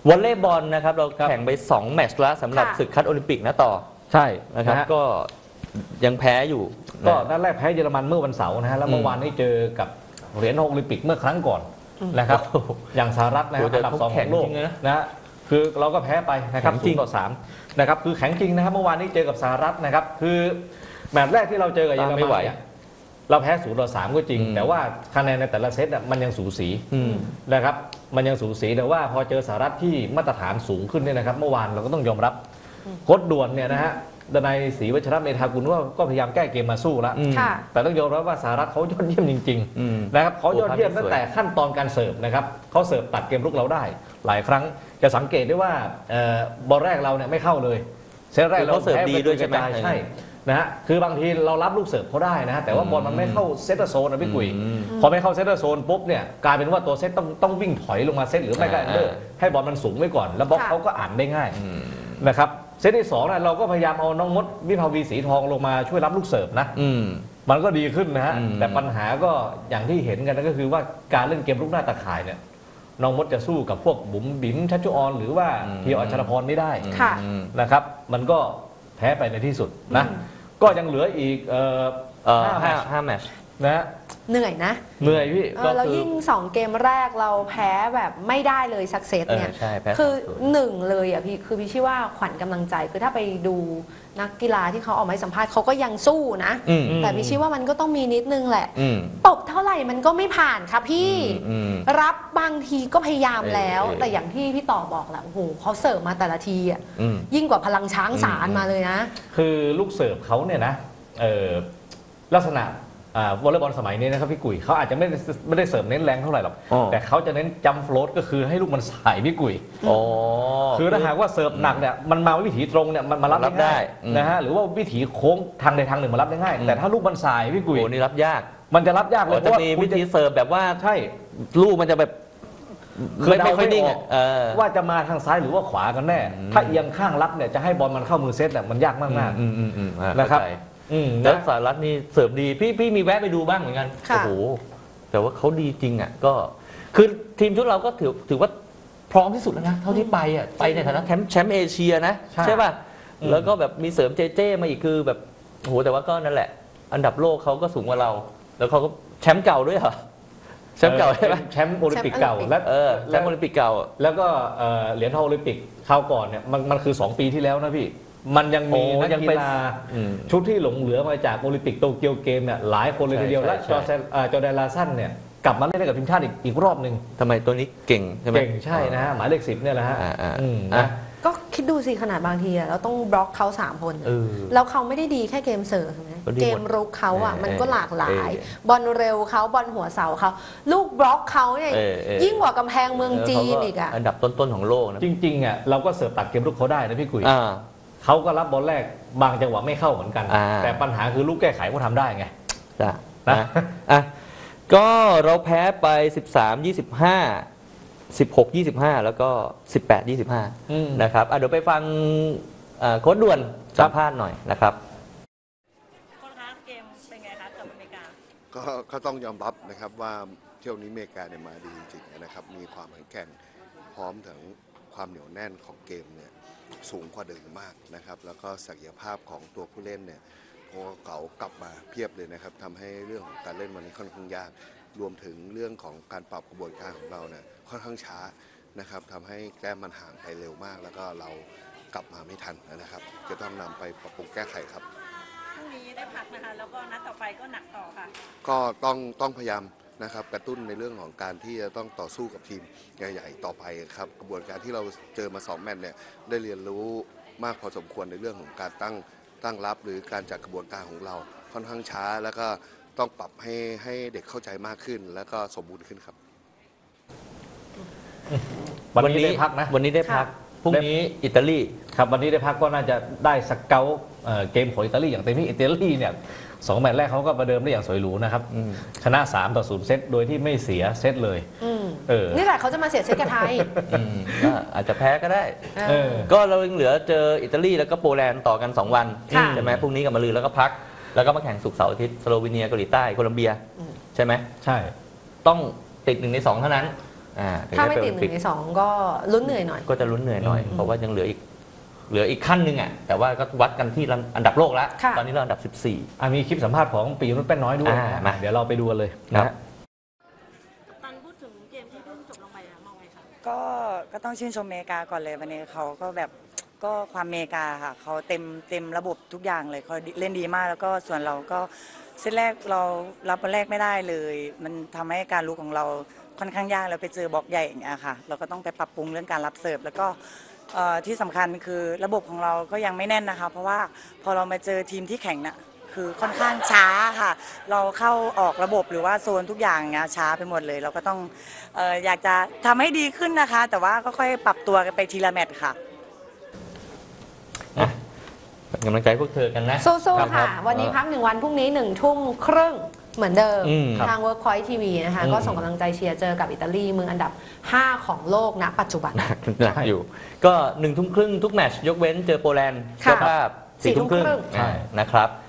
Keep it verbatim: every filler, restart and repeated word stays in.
วอลเลย์บอลนะครับเราแข่งไปสองแมตช์แล้วสำหรับศึกคัดโอลิมปิกนะต่อใช่นะครับก็ยังแพ้อยู่ก็นัดแรกแพ้เยอรมันเมื่อวันเสาร์นะฮะแล้วเมื่อวานนี้เจอกับเหรียญทองโอลิมปิกเมื่อครั้งก่อนนะครับอย่างสหรัฐนะครับอันดับสองของโลกนะฮะคือเราก็แพ้ไปนะครับศูนย์ต่อสามนะครับคือแข็งจริงนะครับเมื่อวานนี้เจอกับสหรัฐนะครับคือแมตช์แรกที่เราเจอกับเยอรมันเนี่ยเราแพ้ศูนย์ต่อสามก็จริงแต่ว่าคะแนนในแต่ละเซตมันยังสูสีนะครับมันยังสูสีแต่ว่าพอเจอสหรัฐที่มาตรฐานสูงขึ้นเนี่ยนะครับเมื่อวานเราก็ต้องยอมรับโค้ชด่วนเนี่ยนะฮะดนัยศรีวัชรเมธากุลว่าก็พยายามแก้เกมมาสู้แล้วแต่ต้องยอมรับว่าสหรัฐเขายอดเยี่ยมจริงๆนะครับเขายอดเยี่ยมตั้งแต่ขั้นตอนการเสิร์ฟนะครับเขาเสิร์ฟตัดเกมรุกเราได้หลายครั้งจะสังเกตได้ว่าบอลแรกเราเนี่ยไม่เข้าเลยเซตแรกเราเสิร์ฟดีด้วยใช่ไหมใช่นะฮะคือบางทีเรารับลูกเสิร์ฟเขาได้นะแต่ว่าบอลมันไม่เข้าเซตโซนนะพี่กุยพอไม่เข้าเซตโซนปุ๊บเนี่ยกลายเป็นว่าตัวเซตต้องต้องวิ่งถอยลงมาเซตหรือไม่ก็เลิกให้บอลมันสูงไว้ก่อนแล้วบล็อกเขาก็อ่านได้ง่ายนะครับเซตที่สองนะเราก็พยายามเอาน้องมดวิภาวีสีทองลงมาช่วยรับลูกเสิร์ฟนะมันก็ดีขึ้นนะฮะแต่ปัญหาก็อย่างที่เห็นกันก็คือว่าการเล่นเกมลุกหน้าตาข่ายเนี่ยน้องมดจะสู้กับพวกบุ๋มบิ๋มชัชชุออนหรือว่าเทียวอัชรพรไม่ได้นะครับมันก็แพ้ไปในที่สุดนะก็ยังเหลืออีกห้าแมตช์นะเหนื่อยนะเหนื่อยพี่เรายิ่งสองเกมแรกเราแพ้แบบไม่ได้เลยสักเซตเนี่ยคือหนึ่งเลยอ่ะพี่คือพี่ชื่อว่าขวัญกำลังใจคือถ้าไปดูนักกีฬาที่เขาออกมาสัมภาษณ์เขาก็ยังสู้นะแต่พี่ชื่อว่ามันก็ต้องมีนิดนึงแหละตบเท่าไหร่มันก็ไม่ผ่านครับพี่รับบางทีก็พยายามแล้วแต่อย่างที่พี่ต่อบอกแหละโอ้โหเขาเสิร์ฟมาแต่ละทีอ่ะยิ่งกว่าพลังช้างสารมาเลยนะคือลูกเสิร์ฟเขาเนี่ยนะลักษณะวอลเลย์บอลสมัยนี้นะครับพี่กุยเขาอาจจะไม่ได้ไม่ได้เสริมเน้นแรงเท่าไหร่หรอกแต่เขาจะเน้นจัมโฟลตก็คือให้ลูกมันสายพี่กุยคือถ้าหากว่าเสิร์ฟหนักเนี่ยมันมาวิถีตรงเนี่ยมันมารับได้นะฮะหรือว่าวิถีโค้งทางใดทางหนึ่งมารับได้ง่ายแต่ถ้าลูกมันสายพี่กุยโอ้นี่รับยากมันจะรับยากเลยจะมีวิธีเสิร์ฟแบบว่าใช่ลูกมันจะแบบคือไม่ค่อยนิ่งว่าจะมาทางซ้ายหรือว่าขวากันแน่ถ้าเอียงข้างรับเนี่ยจะให้บอลมันเข้ามือเซตเนี่ยมันยากมากๆนะครับแล้วสหรัฐนี่เสิร์ฟดีพี่พี่มีแวะไปดูบ้างเหมือนกันโอ้โหแต่ว่าเขาดีจริงอ่ะก็คือทีมชุดเราก็ถือถือว่าพร้อมที่สุดแล้วนะเท่าที่ไปอ่ะไปในฐานะแชมป์แชมป์เอเชียนะใช่ป่ะแล้วก็แบบมีเสริมเจเจมาอีกคือแบบโอ้โหแต่ว่าก็นั่นแหละอันดับโลกเขาก็สูงกว่าเราแล้วเขาก็แชมป์เก่าด้วยเหรอแชมป์เก่าใช่ไหมแชมป์โอลิมปิกเก่าแล้วแชมป์โอลิมปิกเก่าแล้วก็เหรียญทองโอลิมปิกคราวก่อนเนี่ยมันมันคือสองปีที่แล้วนะพี่มันยังมีนักกีฬาชุดที่หลงเหลือมาจากโอลิมปิกโตเกียวเกมเนี่ยหลายคนเลยทีเดียวและจอร์จอร์แดนลาสันเนี่ยกลับมาเล่นกับทีมชาติอีกอีกรอบหนึ่งทำไมตัวนี้เก่งใช่ไหมเก่งใช่นะฮะหมายเลขสิบเนี่ยแหละฮะก็คิดดูสิขนาดบางทีเราต้องบล็อกเขาสามคนแล้วเขาไม่ได้ดีแค่เกมเสิร์ฟนะเกมรุกเขาอ่ะมันก็หลากหลายบอลเร็วเขาบอลหัวเสาเขาลูกบล็อกเขาเนี่ยยิ่งกว่ากำแพงเมืองจีนอีกอ่ะอันดับต้นๆของโลกนะจริงๆอ่ะเราก็เสิร์ฟตัดเกมรุกเขาได้นะพี่กุยเขาก็รับบอลแรกบางจังหวะไม่เข้าเหมือนกันแต่ปัญหาคือลูกแก้ไขเขาทำได้ไงจ้ะนะอ่ะก็เราแพ้ไปสิบสาม ยี่สิบห้า สิบหก ยี่สิบห้าแล้วก็สิบแปด ยี่สิบห้านะครับเดี๋ยวไปฟังโค้ชด่วนสัมภาษณ์หน่อยนะครับโค้ชคะเกมเป็นไงคะกับอเมริกาก็ก็ต้องยอมรับนะครับว่าเที่ยวนี้อเมริกาเนี่ยมาดีจริงๆนะครับมีความแข็งแกร่งพร้อมถึงความเหนียวแน่นของเกมเนี่ยสูงกว่าเดิมมากนะครับแล้วก็ศักยภาพของตัวผู้เล่นเนี่ยพอเขากลับมาเพียบเลยนะครับทำให้เรื่องของการเล่นวันนี้ค่อนข้างยากรวมถึงเรื่องของการปรับกระบวนการของเราเนี่ยค่อนข้างช้านะครับทำให้แต้มมันห่างไปเร็วมากแล้วก็เรากลับมาไม่ทันนะครับจะต้องนำไปปรับปรุงแก้ไขครับพรุ่งนี้ได้พักนะคะแล้วก็นัดต่อไปก็หนักต่อค่ะก็ต้องต้องพยายามนะครับกระตุ้นในเรื่องของการที่จะต้องต่อสู้กับทีมใหญ่ๆต่อไปครับกระบวนการที่เราเจอมาสองแมตช์เนี่ยได้เรียนรู้มากพอสมควรในเรื่องของการตั้งตั้งรับหรือการจัดกระบวนการของเราค่อนข้างช้าแล้วก็ต้องปรับให้ให้เด็กเข้าใจมากขึ้นแล้วก็สมบูรณ์ขึ้นครับวันนี้ได้พักนะวันนี้ได้พักพรุ่งนี้อิตาลีครับวันนี้ได้พักก็น่าจะได้สเกลเกมของอิตาลีอย่างเต็มที่อิตาลีเนี่ยสองแมตช์แรกเขาก็ประเดิมได้อย่างสวยหรูนะครับชนะสามต่อศูนย์เซตโดยที่ไม่เสียเซตเลยเออนี่แหละเขาจะมาเสียเซตกับไทยก็อาจจะแพ้ก็ได้ก็เราเหลือเจออิตาลีแล้วก็โปแลนด์ต่อกันสองวันใช่ไหมพรุ่งนี้กับมะรืนแล้วก็พักแล้วก็มาแข่งศุกร์เสาร์อาทิตย์สโลวีเนียเกาหลีใต้โคลัมเบียใช่ไหมใช่ต้องติดหนึ่งในสองเท่านั้นอ่าถ้าไม่ติดหนึ่งในสองก็ลุ้นเหนื่อยหน่อยก็จะลุ้นเหนื่อยหน่อยอืมเพราะว่ายังเหลืออีกเหลืออีกขั้นหนึ่งอ่ะแต่ว่าก็วัดกันที่อันดับโลกแล้วค่ะตอนนี้เราอันดับสิบสี่อ่ะมีคลิปสัมภาษณ์ของปีรุ่นแป้นน้อยด้วยอ่านะมาเดี๋ยวเราไปดูกันเลยครันะบตอนพูดถึงเกมที่เพิ่งจบลงไปอะมองไงคะก็ก็ต้องชื่นชมอเมริกาก่อนเลยวันนี้เขาก็แบบก็ความอเมริกาค่ะเขาเต็มเต็มระบบทุกอย่างเลยเขาเล่นดีมากแล้วก็ส่วนเราก็เซตแรกเรารับบอลแรกไม่ได้เลย มันทำให้การลุกของเราค่อนข้างยากแล้วไปเจอบล็อกใหญ่อย่างเงี้ยค่ะเราก็ต้องไปปรับปรุงเรื่องการรับเสิร์ฟแล้วก็เอ่อที่สำคัญคือระบบของเราก็ยังไม่แน่นนะคะเพราะว่าพอเรามาเจอทีมที่แข่งน่ะคือค่อนข้างช้าค่ะ เราเข้าออกระบบหรือว่าโซนทุกอย่างเงี้ยช้าไปหมดเลย เราก็ต้องเอ่ออยากจะทำให้ดีขึ้นนะคะ แต่ว่าก็ค่อยปรับตัวกันไปทีละแมตช์ค่ะอ่ะเป็นกำลังใจให้พวกเธอกันนะสู้รับๆค่ะรับวันนี้พักหนึ่งวันพรุ่งนี้หนึ่งทุ่มครึ่งเหมือนเดิมอืมทาง Workpoint ที วี นะคะอืมก็ส่งกำลังใจเชียร์เจอกับอิตาลีมืออันดับ ห้า ของโลกณปัจจุบันหนักหนักอยู่ ก็หนึ่งทุ่มครึ่งทุกแมตช์ยกเว้นเจอโปแลนด์ค่ะเจ้าภาพสี่ทุ่มครึ่งสี่ทุ่มครึ่งอ่านะครับ